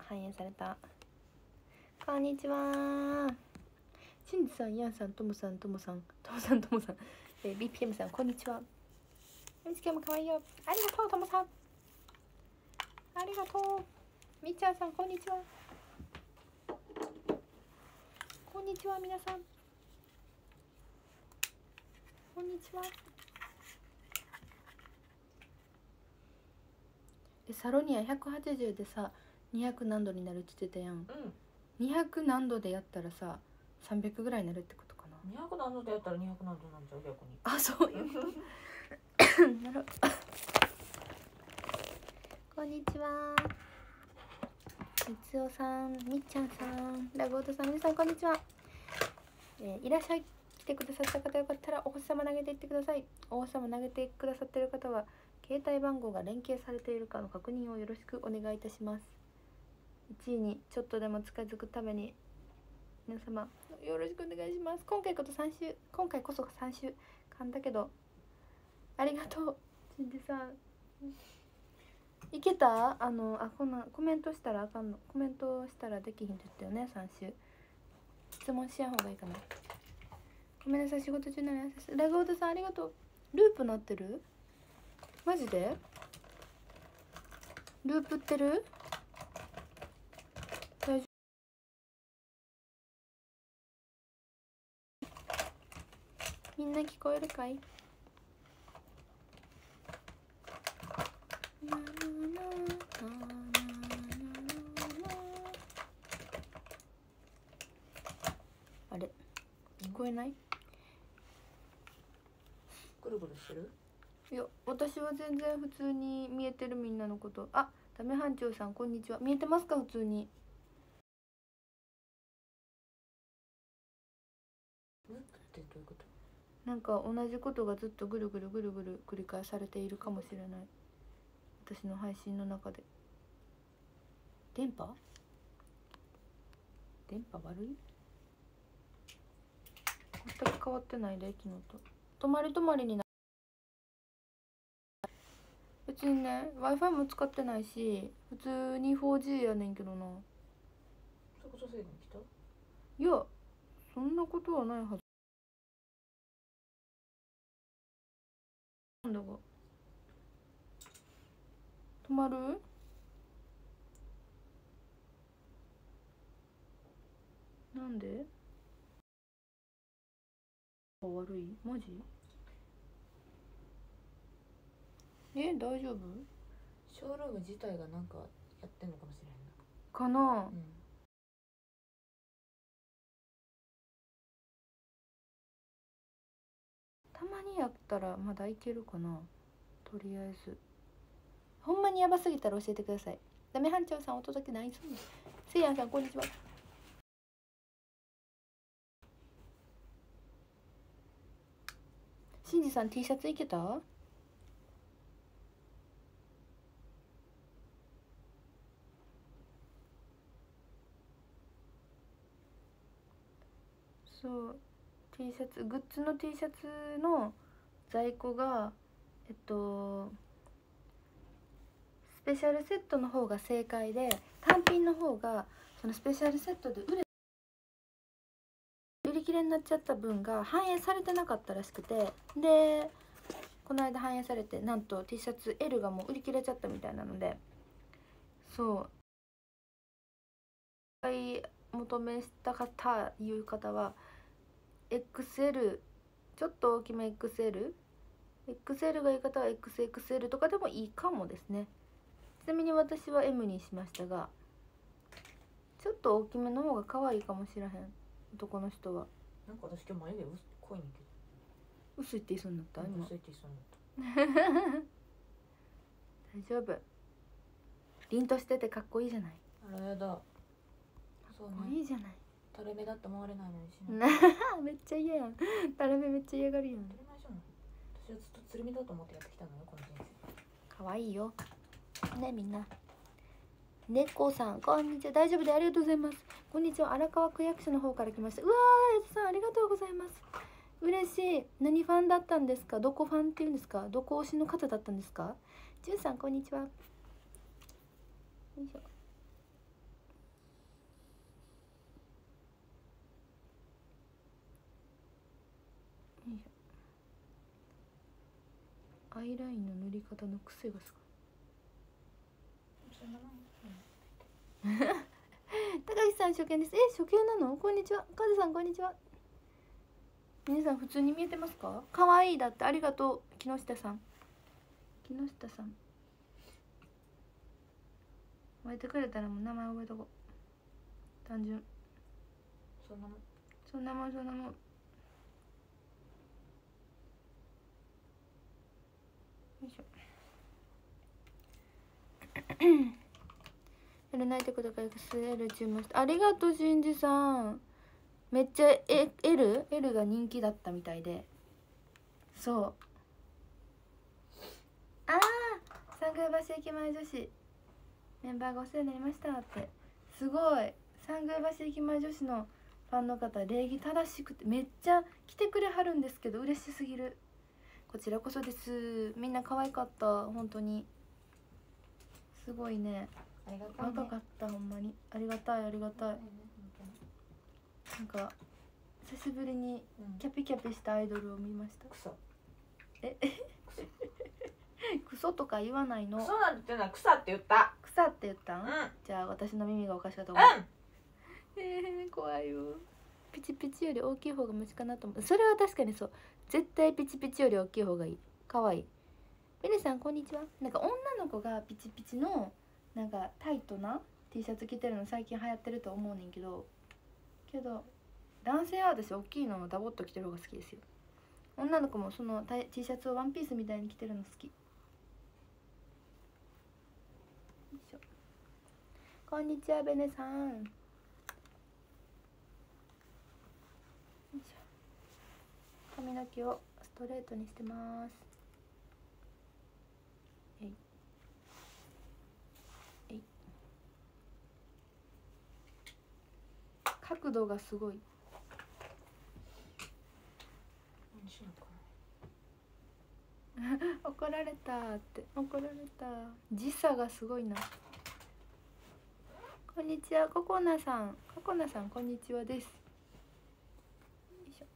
反映された。こんにちは。しんじさん、やんさん、ともさん、BPM さん、こんにちは。みつきもかわいいよ。ありがとう、ともさん。ありがとう。みっちゃんさん、こんにちは。こんにちは、皆さん。こんにちは。サロニア180でさ、200何度になるって言ってたやん。200何度でやったらさ、300ぐらいになるってことかな。 200何度でやったら200何度なんちゃう、逆に。 あ、そういうなるこんにちは。みつおさん、みっちゃんさん、ラグオトさん、皆さんこんにちは。いらっしゃい。来てくださった方よかったらお星様投げていってください。お星様投げてくださっている方は携帯番号が連携されているかの確認をよろしくお願いいたします。1位にちょっとでも近づくために皆様よろしくお願いします。今回こそ3週噛んだけどありがとう。しんでさんいけた？こんなコメントしたらあかんの。コメントしたらできひんって言ったよね。3週質問しやんほうがいいかな。ごめんなさい、仕事中なのに。ラグオードさんありがとう。ループなってる？マジでループってる？大丈夫？みんな聞こえるかい？あれ聞こえない？ ぐるぐるしてる？ いや、私は全然普通に見えてる、みんなのこと。あ、ダメ班長さんこんにちは。見えてますか？普通に。 ループってどういうこと？ なんか同じことがずっとぐるぐる繰り返されているかもしれない。私の配信の中で。電波悪い？全く変わってないで、昨日と。泊まりにな別にね、Wi-Fi も使ってないし、普通に 4G やねんけどな。 速度制限来た？ いや、そんなことはないはず。なんだが止まる？なんで？悪い？マジ？大丈夫？ ショールーム自体がなんかやってんのかもしれへんな。 かな？たまにやったらまだいけるかな。とりあえずほんまにやばすぎたら教えてください。ダメ班長さんお届けないそうです。せいやんさんこんにちは。しんじさん T シャツいけた？そう T シャツ、グッズの T シャツの在庫がスペシャルセットの方が正解で、単品の方がそのスペシャルセットで売り切れになっちゃった分が反映されてなかったらしくて、でこの間反映されて、なんと T シャツ L がもう売り切れちゃったみたいなので、そう求めした方いう方は XL、 ちょっと大きめ XL がいい方は XXL とかでもいいかもですね。ちなみに私は M にしましたが、ちょっと大きめの方が可愛いかもしれへん、男の人は。 なんか私今日眉毛濃いねんけど。 薄いって言いそうになった？今薄いって言いそうになった。 大丈夫、凛としててかっこいいじゃない。 あらやだ。 そうね、かっこいいじゃない。 垂れ目だって思われないのにしなめっちゃ嫌やん。垂れ目めっちゃ嫌がるやん。 当たり前じゃない。私はずっとつるみだと思ってやってきたのよ、この人生。 かわいいよね、みんな。猫さんこんにちは。大丈夫でありがとうございます。こんにちは。荒川区役所の方から来ました。うわー、やつさんありがとうございます。嬉しい。何ファンだったんですか？どこファンっていうんですか？どこ推しの方だったんですか？じゅんさんこんにちは。よいしょ。 アイラインの塗り方の癖がすそんなもん。 ごい。高木さん初見です。初見なの？こんにちは。カズさんこんにちは。皆さん普通に見えてますか？可愛いだって。ありがとう木下さん。木下さん覚えてくれたらもう名前覚えとこう。単純。 そんなもん。 そんなもんそんなもん。よいしょ。L 泣いてください。XL 注文した。ありがとうしんじさん。めっちゃL が人気だったみたいで。そう。ああ、三宮橋駅前女子メンバーがお世話になりましたって。すごい。三宮橋駅前女子のファンの方、礼儀正しくてめっちゃ来てくれはるんですけど、嬉しすぎる。こちらこそです。みんな可愛かった。本当にすごいね。 ありがたいね。 若かった。ほんまにありがたいありがたい。なんか久しぶりにキャピキャピしたアイドルを見ました。 クソ。 クソとか言わないの。 クソなんて言うのは草って言った。 草って言ったん？ うん。 じゃあ私の耳がおかしかったと思う。怖いよ。ピチピチより大きい方がマシかなと思う。それは確かにそう。絶対ピチピチより大きい方がいい。可愛い。ベネさんこんにちは。なんか女の子がピチピチのなんかタイトな T シャツ着てるの最近流行ってると思うねんけど、男性は私大きいのをダボっと着てる方が好きですよ。女の子もそのT シャツをワンピースみたいに着てるの好き。こんにちはベネさん。よいしょ。髪の毛をストレートにしてます。角度がすごい。怒られたって。怒られた。時差がすごいな。こんにちはココナさん。ココナさんこんにちはです。よいしょ。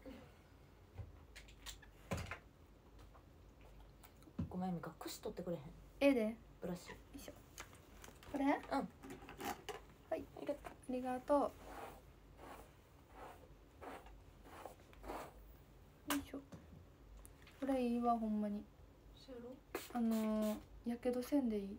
ごめん、隠しとってくれへん。 でブラシ。 よいしょ。これ？ うん。 はい。ありがとう。よいしょ。これいいわほんまに。やけどせんでいい。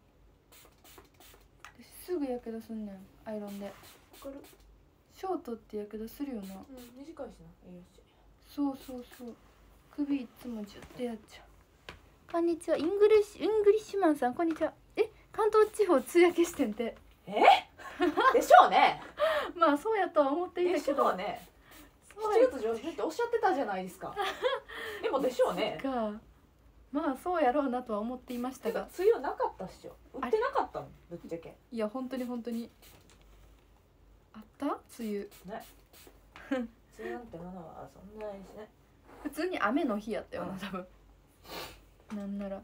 すぐやけどすんねんアイロンで。わかる。ショートってやけどするよな。 短いしな。いいし。 そう首いつもジュッてやっちゃう。こんにちはイングリッシュマンさんこんにちは。関東地方通訳してんて。 でしょうね。 まあそうやとは思っていたけど。 でしょうね。7月上旬っておっしゃってたじゃないですか。でもでしょうね。 まあそうやろうなとは思っていましたが。 梅雨なかったっしょ。売ってなかったのぶっちゃけ。 いや本当にあった梅雨。ね。 梅雨なんてものはそんなにしね。 普通に雨の日やったよな多分。なんなら。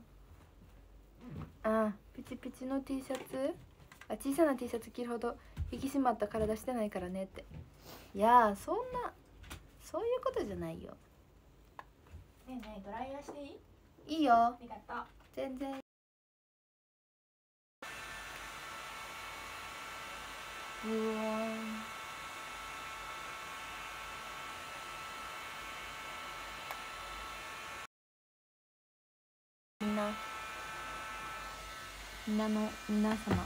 ピチピチの T シャツ。小さな T シャツ着るほど引き締まった体してないからねって。いやそういうことじゃないよ。 ねえねえドライヤーしていい？ いいよ。 ありがとう。 全然。皆様。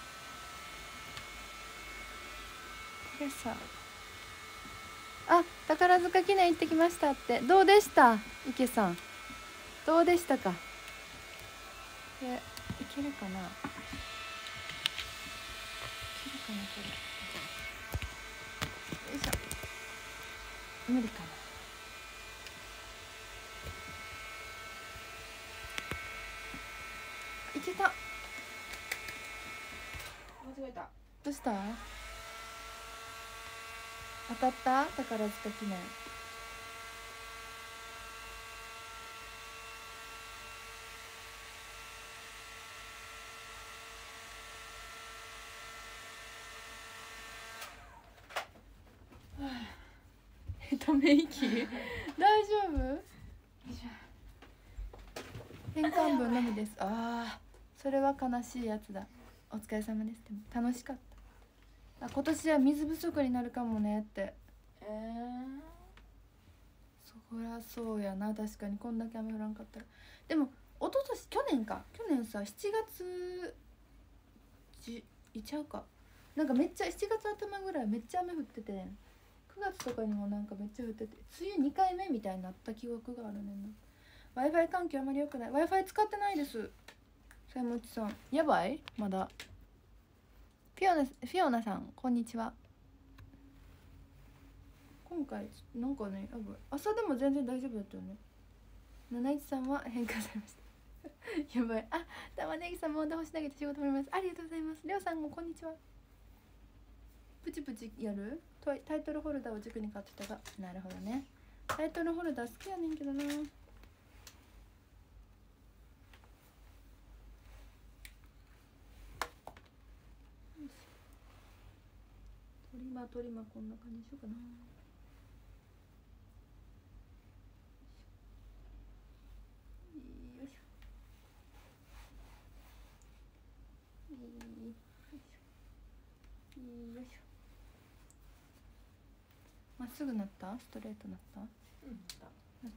宝塚記念行ってきましたって。どうでした池さん。どうでしたか。いけるかな。これ。よいしょ。無理かな。いけた。 間違えた。 どうした？当たった？宝塚記念。ため息大丈夫？ 返還分のみです。ああ、それは悲しいやつだ。お疲れ様です。でも楽しかった。あ、今年は水不足になるかもねって。そりゃそうやな。確かにこんだけ雨降らんかったら。でも一昨年、去年さ、7月いちゃうか、なんかめっちゃ7月頭ぐらいめっちゃ雨降ってて、9月とかにもなんかめっちゃ降ってて、梅雨2回目みたいになった記憶があるねんな。 Wi-Fi 環境あまり良くない。 Wi-Fi 使ってないです。さやもちさんやばい。まだフィオナさんこんにちは。今回なんかね、朝でも全然大丈夫だったよね。71さんは変化されましたやばい。あ、玉ねぎさんもんで星投げて仕事もらいます。ありがとうございます。りょうさんもこんにちは。プチプチやるタイトルホルダーを塾に買ってたが。なるほどね。タイトルホルダー好きやねんけどな。トリマこんな感じにしようかな。よいしょよいしょ。まっすぐなった？ストレートなった？なった？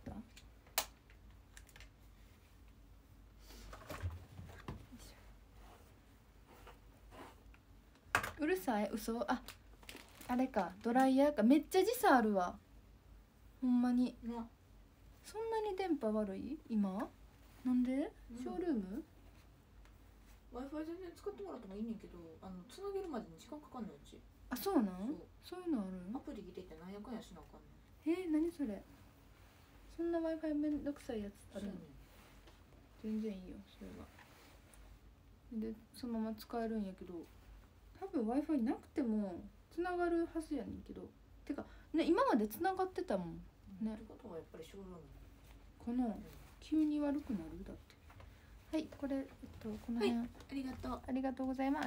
うるさい？嘘？あれか、ドライヤーか。めっちゃ時差あるわ、ほんまに。そんなに電波悪い今？なんで？ショールーム？ Wi-Fi 全然使ってもらってもいいねんけど、つなげるまでに時間かかんのうち。 あ、そうなん？そういうのある？ アプリ入れてなんやかんやしなあかんねん。 何それ。そんな Wi-Fi めんどくさいやつあるの？全然いいよそれは。でそのまま使えるんやけど、多分 Wi-Fi なくてもつながるはずやねんけど。てかね、今までつながってたもんね。 ってことはやっぱりショールームこの急に悪くなるだって。はい、これこの辺、はい、 ありがとう。 ありがとうございます。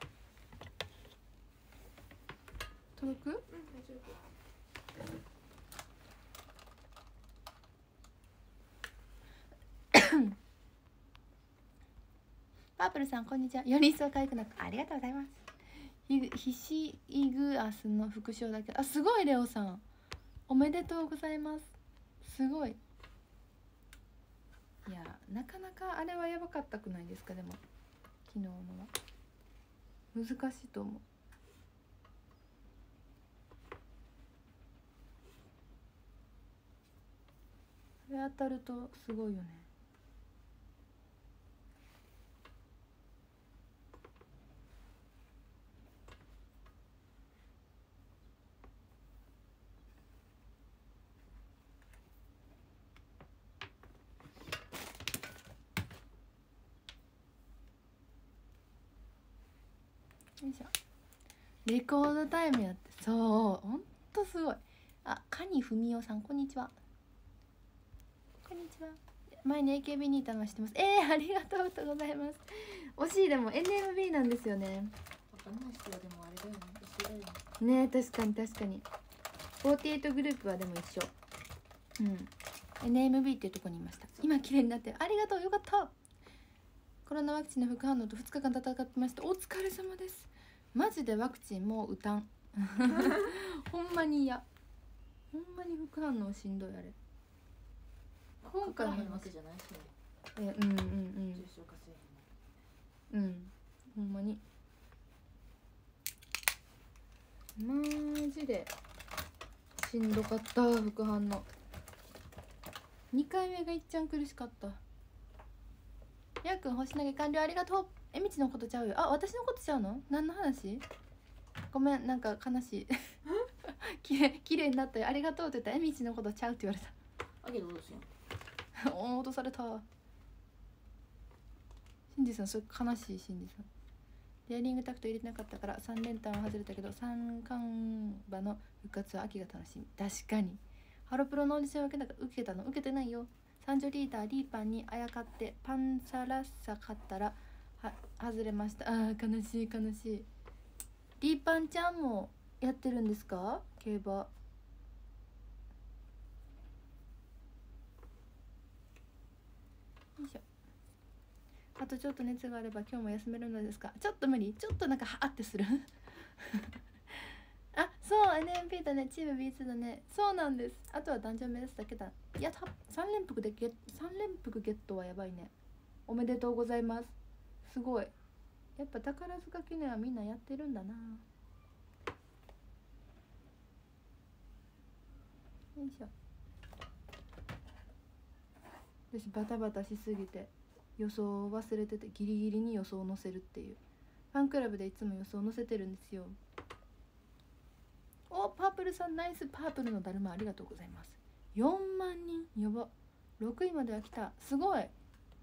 届く？ 大丈夫。 パープルさんこんにちは。より一層可愛くなった。ありがとうございます。ヒシイグアスの副賞だけど、すごいレオさんおめでとうございます。すごい。いや、なかなかあれはやばかったくないですか。でも昨日のは難しいと思う。これ当たるとすごいよね。よいしょ。レコードタイムやって、そうほんとすごい。あ、カニフミオさんこんにちは。こんにちは。前に AKB にいたのは知ってます。ありがとうございます。惜しい。でも NMB なんですよね。 分かんない人はでもあれだよね、一緒だよね。 ねえ、確かに確かに。48グループはでも一緒。NMB っていうとこにいました。今綺麗になってありがとう。よかった。コロナワクチンの副反応と2日間戦ってました。お疲れ様です。マジでワクチンもう打たんほんまに嫌。ほんまに副反応しんどい。あれ今回のわけじゃないしね。 重症化せえへん。ほんまにマジでしんどかった。副反応2回目がいっちゃん苦しかった。やーくん星投げ完了。ありがとう。みちのことちゃうよ。あ、私のことちゃうの？何の話？ごめん、なんか悲しいきれいになったよ。ありがとうって言ったらみちのことちゃうって言われた。 あげどうしよう落とされた。シンジさん、それ悲しい。シンジさんレアリングタクト入れてなかったから3連単は外れたけど、三冠馬の復活は秋が楽しみ。確かに。ハロプロのオーディション受けたの？受けてないよ。三女リーダーリーパンにあやかってパンサラッサ買ったら外れました。悲しい悲しい。リーパンちゃんもやってるんですか？競馬。 いしょ。あとちょっと熱があれば今日も休めるのですか。ちょっと無理、ちょっとなんかはあってするあ、そう NMP だね、チーム B2 だね。そうなんです。あとはダンジョン目指すだけだ。いや、3連服で3連服ゲットはやばいね。おめでとうございます。すごい。やっぱ宝塚記念はみんなやってるんだな。よいしょ。私バタバタしすぎて予想を忘れてて、ギリギリに予想を載せるっていう。ファンクラブでいつも予想を載せてるんですよ。お、パープルさんナイス。パープルのだるまありがとうございます。4万人やば。6位までは来た。すごい。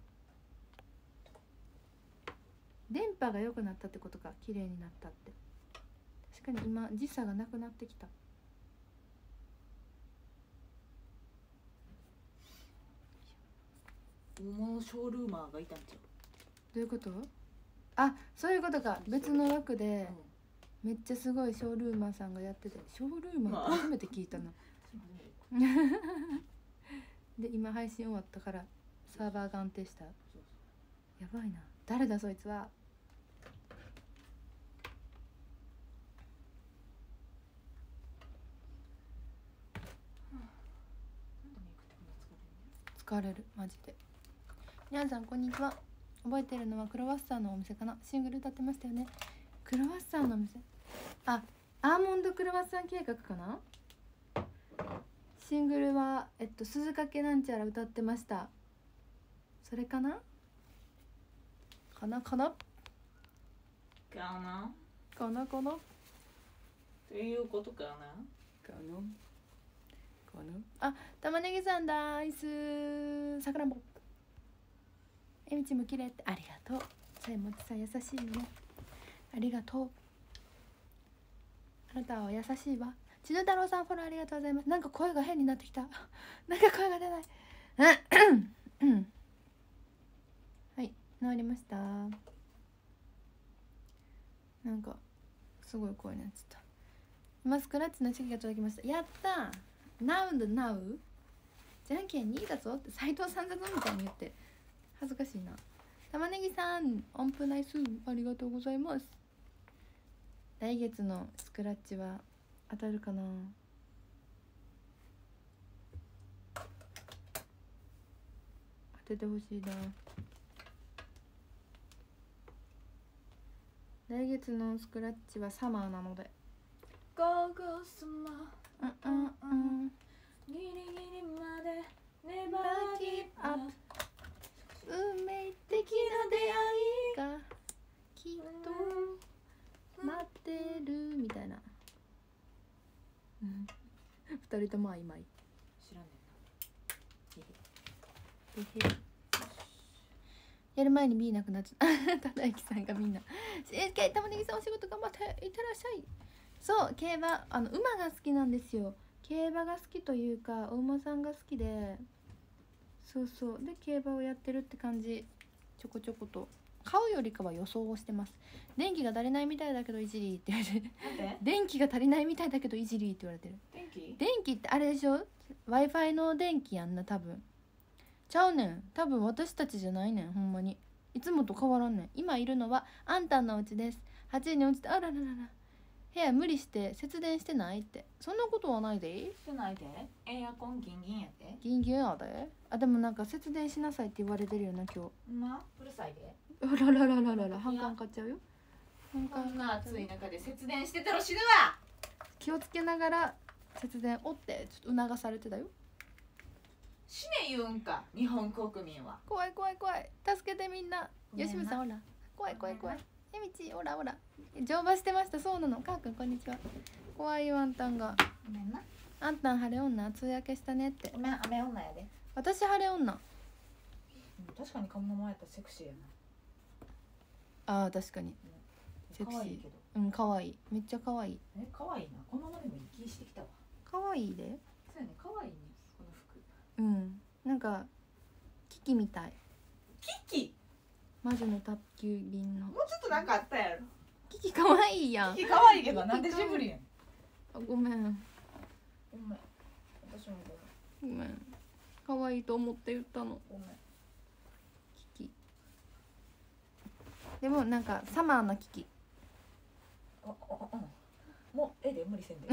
電波が良くなったってことか。綺麗になったって。確かに今時差がなくなってきた。 大物ショールーマーがいたんちゃう。 どういうこと？あ、そういうことか。別の枠でめっちゃすごいショールーマーさんがやってて、ショールーマーって初めて聞いたなで今配信終わったからサーバーが安定した。やばいな。誰だそいつは。疲れるマジで。皆さんこんにちは。覚えてるのはクロワッサンのお店かな。シングル歌ってましたよね。クロワッサンのお店、あ、アーモンドクロワッサン計画かな。シングルは鈴懸なんちゃら歌ってました。それかなかなかなかなかなかなっていうことかな。 かなかな。あ、玉ねぎさんだいす。さくらんぼえみちも綺麗って。ありがとう。さえもちさん優しいよね。ありがとう。あなたは優しいわ。ちぬ太郎さんフォローありがとうございます。なんか声が変になってきたなんか声が出ないはい、治りました。なんかすごい声になっちゃった。今スクラッチのチェキが届きました。やったー。ナウンドナウじゃんけん2位だぞって斉藤さんだぞみたいに言って恥ずかしいな。玉ねぎさん音符ナイスありがとうございます。来月のスクラッチは当たるかな。当ててほしいな。来月のスクラッチはサマーなので。 ゴーゴーサマーギリギリまでネバーギブアップ。 運命的な出会いがきっと待ってるみたいな。二人とも曖昧。 知らんねんな。やる前に見えなくなっちゃったただゆきさんがみんな玉ねぎさんお仕事頑張っていってらっしゃい。そう、競馬馬が好きなんですよ。競馬が好きというかお馬さんが好きで、そうそうで競馬をやってるって感じ。ちょこちょこと買うよりかは予想をしてます。電気が足りないみたいだけどいじりって言われて電気が足りないみたいだけどいじりって言われてる。電気ってあれでしょ、 Wi-Fi の電気やんな。多分ちゃうねん。多分私たちじゃないねん。ほんまにいつもと変わらんねん。今いるのはあんたんのお家です。8時に落ちて、あらららら、部屋無理して節電してないって。そんなことはないで。 してないで。エアコンギンギンやで。 ギンギンやで。あ、でもなんか節電しなさいって言われてるよな今日。 うるさいで。 あらららららら、反感買っちゃうよ。 こんな暑い中で節電してたら死ぬわ。 気をつけながら節電おってちょっと促されてたよ。 死ね言うんか日本国民は。 怖い怖い怖い、助けてみんな。よしみさんほら、怖い怖い怖い。えみちほらほら、乗馬してました。そうなの。かーくんこんにちは。怖いよあんたんが。 ごめんな。 あんたん晴れ女、梅雨明けしたねって。 ごめん、雨女やで。 私晴れ女。 確かに顔の前やったらセクシーやあー確かにな。可愛いけど。 うん可愛い、めっちゃ可愛い。 可愛いな。このままでもいい気してきたわ。 可愛いで。 そうやね、可愛いねこの服。 うんなんかキキみたい。 キキ魔女の宅急便のもうちょっとなんかあったやろ。 キキ可愛いやん。 キキ可愛いけどなんでジブリやん。 あごめんごめん。私もごめん、可愛いと思って言ったの。 ごめん。 でもなんかサマーな危機。 もうで無理せんで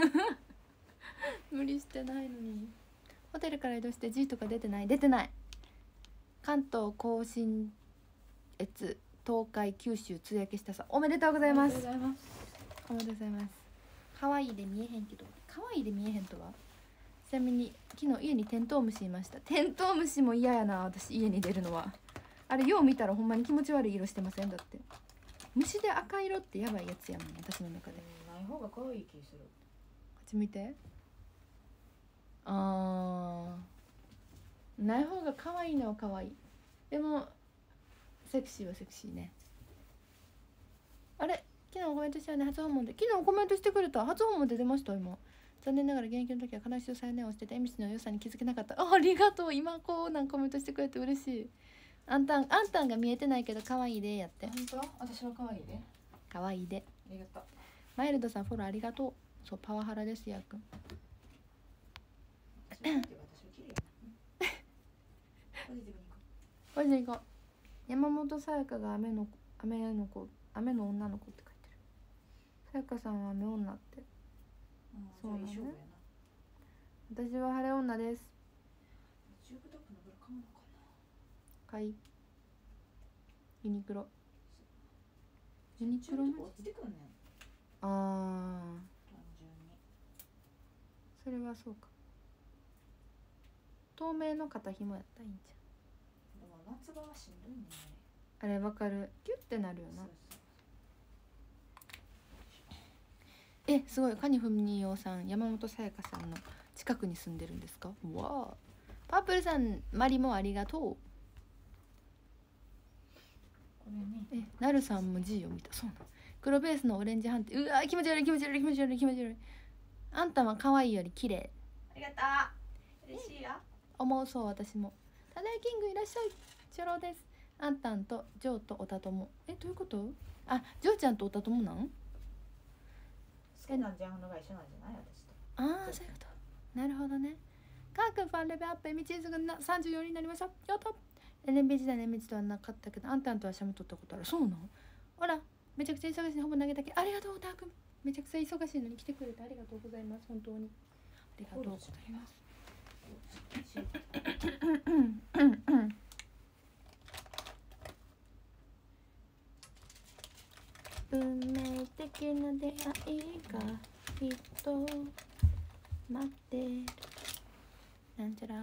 無理してないのに。ホテルから移動して G とか出てない？出てない。関東甲信越東海九州通訳したさ。おめでとうございます。おめでとうございます。可愛いで見えへんけど、可愛いで見えへんとは。ちなみに昨日家にテントウムシいました。テントウムシも嫌やな、私家に出るのは。あれよう見たらほんまに気持ち悪い色してません？だって虫で赤色ってやばいやつやもん、私の中で。 ない方が可愛い気する。 こっち見て。あー、ない方が可愛いのは可愛い。でもセクシーはセクシーね。あれ、昨日コメントしたよね、初訪問で。昨日コメントしてくれた。初訪問で出ました。今残念ながら現役の時は悲しいさよねをしてて、エミシの良さに気づけなかった。ありがとう。今こうなんコメントしてくれて嬉しい。あんたんが見えてないけど可愛いでやって。 本当？私は可愛いで。 可愛いで。 ありがとう。 マイルドさんフォローありがとう。そう、パワハラですやくん。 私は綺麗やな。 ポジティブに行こう。山本さやかが雨の女の子って書いてる。さやかさんは雨女って。そうなのね。私は晴れ女です。 チューブトップのブラ買うのかな。 買い。ユニクロ。ユニクロマジ？ 落ちてくんねん。 ああ。 単純に。 それはそうか。透明の肩紐やったらいいんじでも夏場はしんどいね。 ゃん。あれわかる。キュッてなるよな。すごい。カニフミニオさん、山本さやかさんの近くに住んでるんですか？わあ。パープルさん、マリもありがとう。 これね。 なるさんも G を見た。そうなの。黒ベースのオレンジ判定。うわー、気持ち悪い気持ち悪い気持ち悪い気持ち悪い。あんたは可愛いより綺麗。 ありがとう。嬉しいよ。 思う。そう、私も。タネキングいらっしゃい。チョロです。あんたんとジョーとおたとも。どういうこと？あ、ジョーちゃんとおたともなん？ 好きなジャンルが一緒なんじゃない？私と。 ああ、そういうこと。なるほどね。カー君ファンレベルアップ、道すぐな34になりました。やった。NB 時代の NB とはなかったけど、あんたんとはシャム取ったことある。そうなの？ほら、めちゃくちゃ忙しい。ほぼ投げたけ。ありがとう、ター君。めちゃくちゃ忙しいのに来てくれてありがとうございます。本当に。ありがとうございます。運命的な出会いがきっと待ってる。なんちゃら。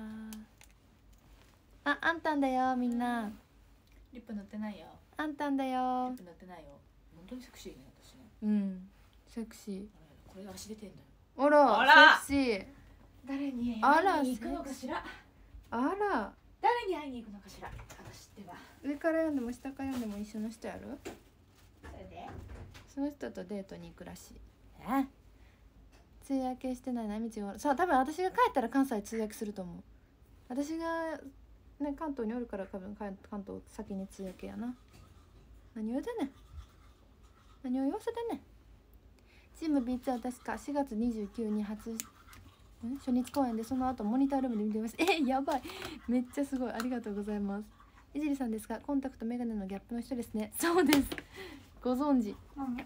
あんたんだよ、みんな。 リップ塗ってないよ。 あんたんだよ。 リップ塗ってないよ。本当にセクシーね、私ね。 うん、セクシー。 これ足出てんだよ。 あら、 あらセクシー。 誰にあら会いに行くのかしら。 あら、 誰に会いに行くのかしら。私ってば。 上から読んでも下から読んでも一緒の人やる？ それでその人とデートに行くらしい。通訳してないな、みちが。さあ、多分私が帰ったら関西通訳すると思う。私がね、関東におるから多分関東先に通訳やな。何を言うてんねん。何を言わせてんねん。チーム B2 は確か4月29日に初日公演で、その後モニタールームで見てました。やばい。めっちゃすごい。ありがとうございます。いじりさんですが、コンタクトメガネのギャップの人ですね。そうです。ご存知。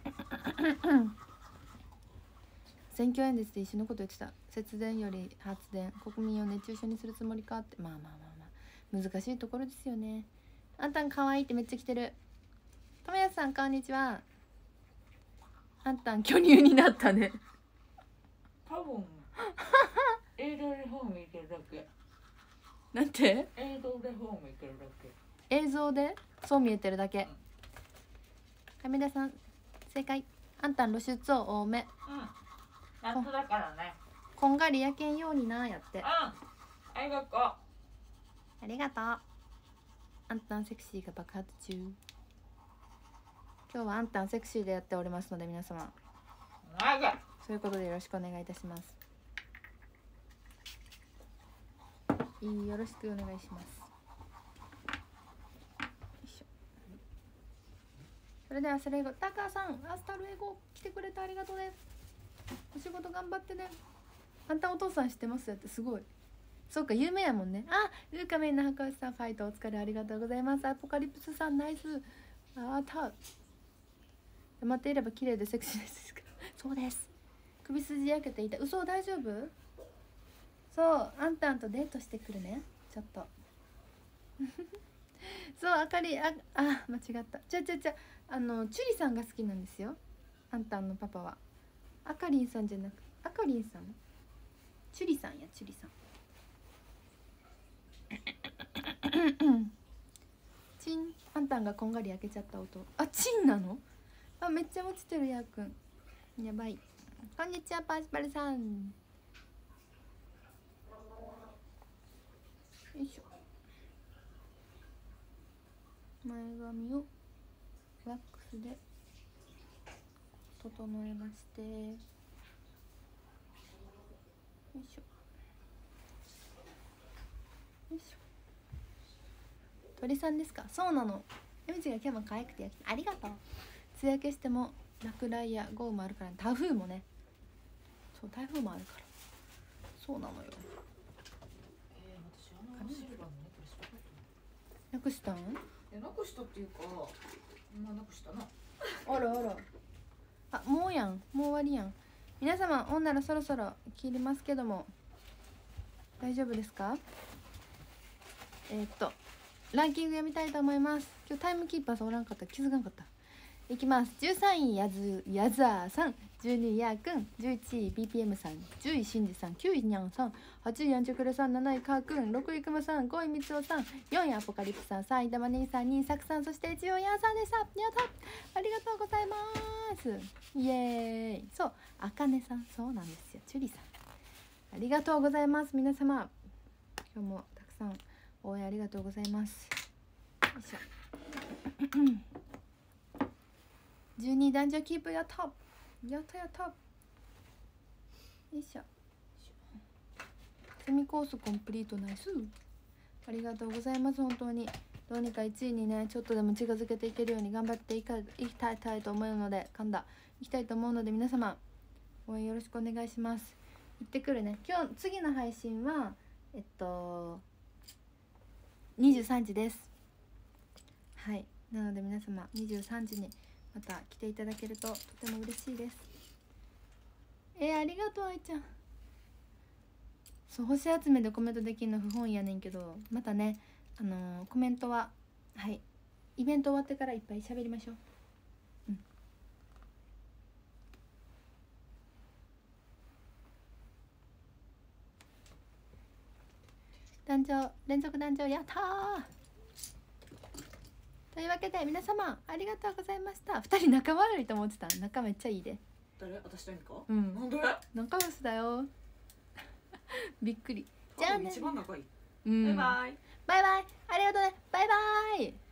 選挙演説で一緒のこと言ってた。節電より発電、国民を熱中症にするつもりかって。まあ難しいところですよね。あんたん可愛いってめっちゃ来てる。ともやさんこんにちは。あんたん巨乳になったね。 多分映像で本見てるだけ。 なんて？ 映像で本見てるだけ。 映像でそう見えてるだけ。亀田さん正解。あんたん露出を多め。 夏だからね。 こんがり焼けんようになやって。 ありがとう。 ありがとう。あんたんセクシーが爆発中。今日はあんたんセクシーでやっておりますので、皆様そういうことでよろしくお願いいたします。よろしくお願いします。よいしょ。それではスレイゴタカさん、アスタルエゴ来てくれてありがとうです。お仕事頑張ってね。あんたお父さん知ってますやって。すごい。そうか、有名やもんね。ウーカメンの博士さんファイトお疲れありがとうございます。アポカリプスさんナイス。 あた黙っていれば綺麗でセクシーですかそうです。首筋焼けていた。嘘、大丈夫？そうあんたんとデートしてくるねちょっとそうあかり間違ったちゃチュリさんが好きなんですよ。あんたんのパパはあかりんさんじゃなくあかりんさんチュリさんやチュリさんチンあんたんがこんがり焼けちゃった音。あチンなの？あめっちゃ落ちてるやーくんやばい。こんにちはパーシパルさん。よいしょ。前髪をワックスで整えまして、よいしょよいしょ。鳥さんですか？そうなの。えみちが今日も可愛くてありがとう。艶焼けしても落雷や豪雨もあるから、ね、台風もね。そう台風もあるからそうなのよ。なくしたん？ なくしたっていうかまあなくしたな。 あらあら。あもうやん、もう終わりやん。皆様ほんならそろそろ切りますけども大丈夫ですか？ランキング読みたいと思います。今日タイムキーパーさんおらんかった。気づかんかった。いきます。13位ヤザーさん、12位ヤーくん、11位 BPM さん、10位シンジさん、9位ニャンさん、8位ヤンチョクルさん、7位カーくん、6位クマさん、5位ミツオさん、4位アポカリプスさん、3位ダマネギさん、2位サクさん、そして1位オヤンさんでした。やったありがとうございます。イエーイ。そうあかねさん、そうなんですよ。チュリさんありがとうございます。皆様今日もたくさん応援ありがとうございます。よいしょ12男女キープやったやったやった。よいしょ。セミコースコンプリートナイス。ありがとうございます。本当にどうにか1位にねちょっとでも近づけていけるように頑張っていきたいと思うのでいきたいと思うので皆様応援よろしくお願いします。行ってくるね。今日次の配信は23時です。はいなので皆様23時にまた来ていただけるととても嬉しいです。ありがとう愛ちゃん。そう星集めでコメントできるの不本意やねんけどまたねコメントははいイベント終わってからいっぱい喋りましょう。団長連続団長やったー。というわけで皆様ありがとうございました。2人仲悪いと思ってた。仲めっちゃいいで。 誰？私だけか？ なんで？ 仲良しだよびっくり。じゃあね。 一番仲いい。 バイバイ。バイバイ。ありがとうね。バイバイ。